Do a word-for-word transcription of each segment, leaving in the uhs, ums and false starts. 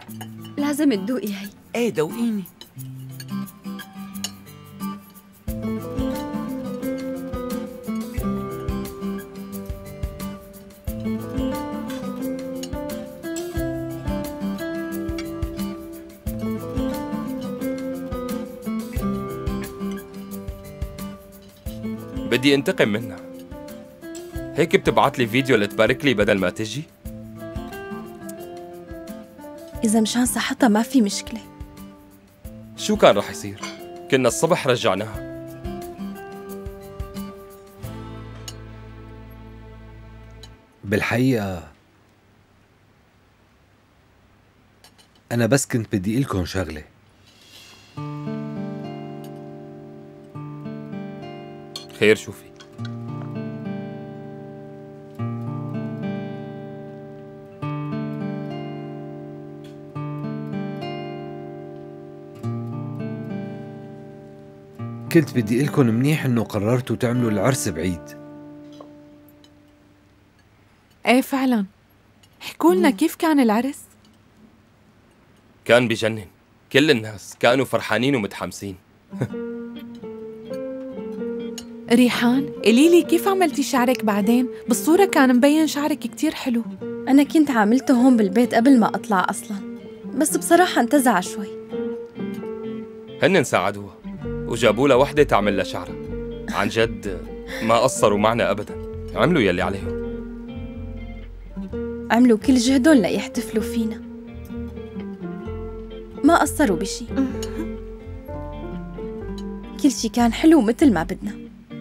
لازم تدوقي هي. ايه دوقيني. بدي انتقم منها. هيك بتبعت لي فيديو لتبارك لي بدل ما تجي؟ إذا مشان صحتها ما في مشكلة. شو كان رح يصير؟ كنا الصبح رجعناها. بالحقيقة أنا بس كنت بدي أقلكن شغلة. خير شو في؟ كنت بدي أقلكن منيح إنه قررتوا تعملوا العرس بعيد. ايه فعلا. احكوا لنا كيف كان العرس؟ كان بجنن، كل الناس كانوا فرحانين ومتحمسين. ريحان قولي لي كيف عملتي شعرك بعدين؟ بالصورة كان مبين شعرك كتير حلو. أنا كنت عاملته هون بالبيت قبل ما أطلع أصلاً، بس بصراحة انتزع شوي. هن ساعدوها وجابوا لها وحدة تعمل لها شعرها. عن جد ما قصروا معنا أبداً، عملوا يلي عليهم. عملوا كل جهدهم ليحتفلوا فينا، ما قصروا بشي. كل شي كان حلو مثل ما بدنا.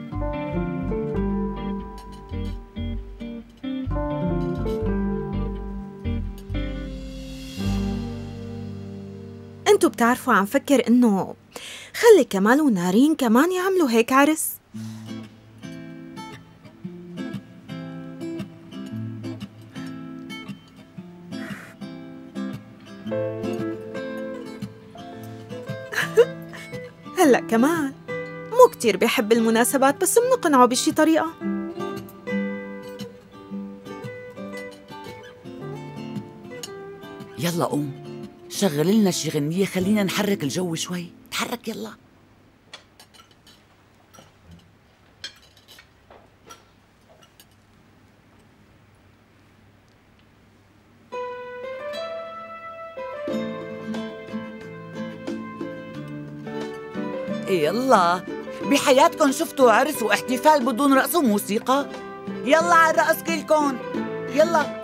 انتو بتعرفوا عم فكر انه خلي كمال ونارين كمان يعملوا هيك عرس. هلأ كمال مو كتير بيحب المناسبات، بس منقنعه بشي طريقة. يلا قوم شغل لنا شي غنية، خلينا نحرك الجو شوي. تحرك يلا. يلا بحياتكم شفتوا عرس واحتفال بدون رقص وموسيقى؟ يلا على الرقص كلكم يلا.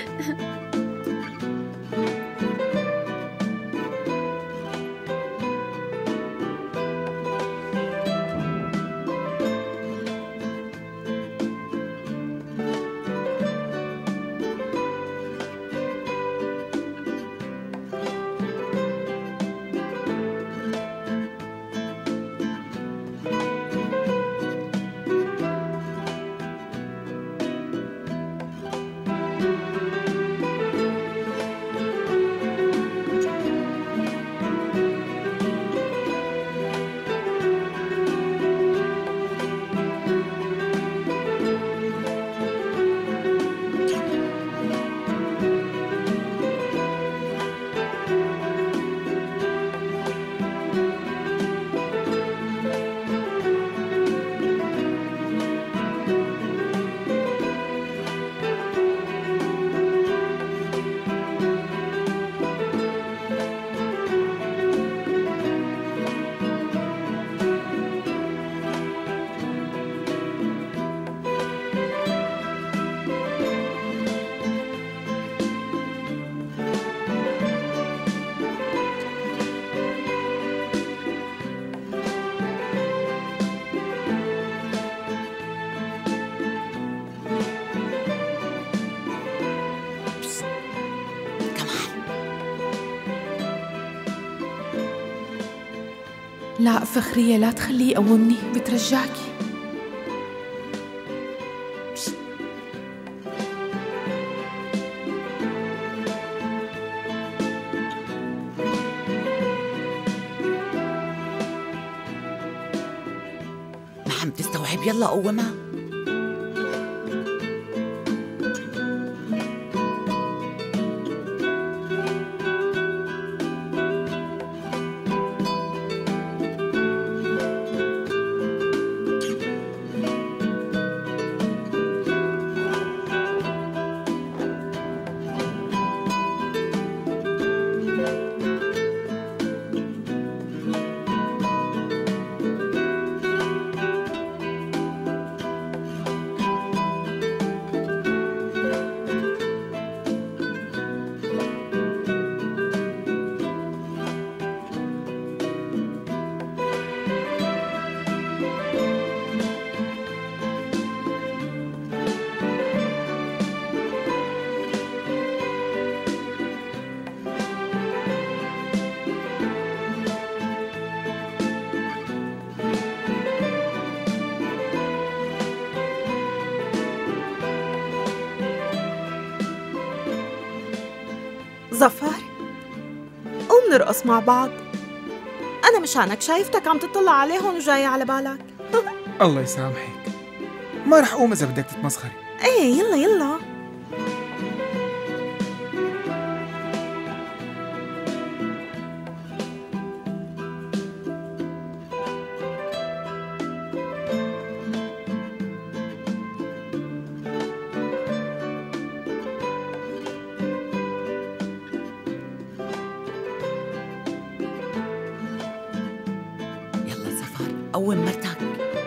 لا فخرية لا تخليه يقومني، بترجعكي. ما عم تستوعب. يلا قومها. ومنرقص مع بعض. أنا مشانك شايفتك عم تطلع عليهم وجاي على بالك. الله يسامحك، ما رح أقوم إذا بدك تتمسخري. إيه يلا يلا. قوم مرتك.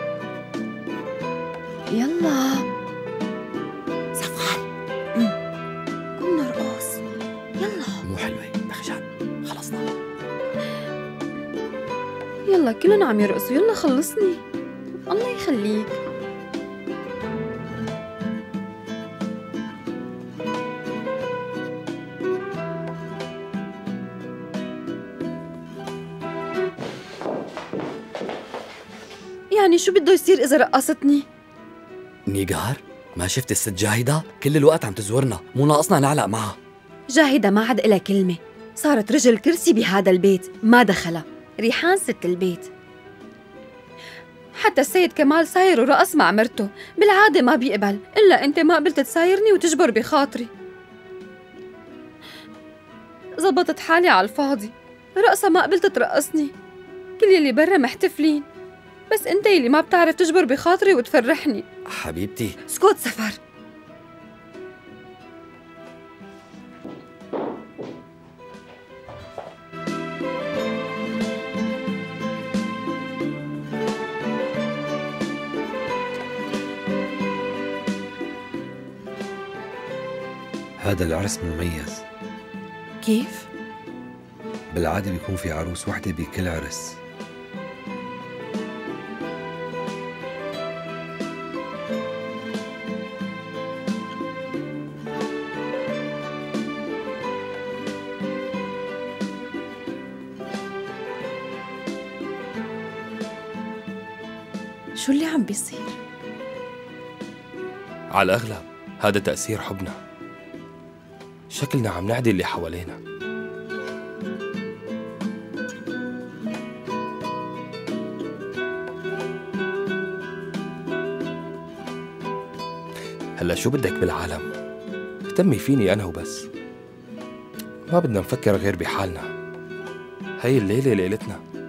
يلا صفار. قوم نرقص. يلا. مو حلوة دخشان، خلصنا. يلا كلهم عم يرقصوا، يلا خلصني. الله يخليك. يعني شو بده يصير إذا رقصتني؟ نيجار، ما شفت الست جاهدة؟ كل الوقت عم تزورنا، مو ناقصنا نعلق معها. جاهدة ما عاد إلها كلمة، صارت رجل كرسي بهذا البيت، ما دخلها. ريحان ست البيت. حتى السيد كمال ساير ورقص مع مرته، بالعادة ما بيقبل، إلا أنت ما قبلت تسايرني وتجبر بخاطري. زبطت حالي على الفاضي، رقصة ما قبلت ترقصني. كل يلي برا محتفلين، بس انت يلي ما بتعرف تجبر بخاطري وتفرحني. حبيبتي اسكت سفر. هذا العرس مميز. كيف؟ بالعادة بيكون في عروس وحدة بكل عرس. شو اللي عم بيصير؟ على الأغلب هذا تأثير حبنا، شكلنا عم نعدي اللي حوالينا. هلا شو بدك بالعالم؟ اهتمي فيني أنا وبس، ما بدنا نفكر غير بحالنا. هاي الليلة ليلتنا.